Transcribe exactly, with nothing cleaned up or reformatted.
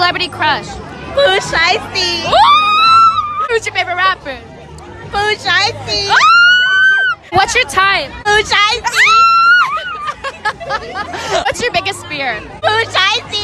celebrity crush? Pooh Shiesty. Who's your favorite rapper? Pooh Shiesty. What's your type? Pooh Shiesty. What's your biggest fear? Pooh Shiesty.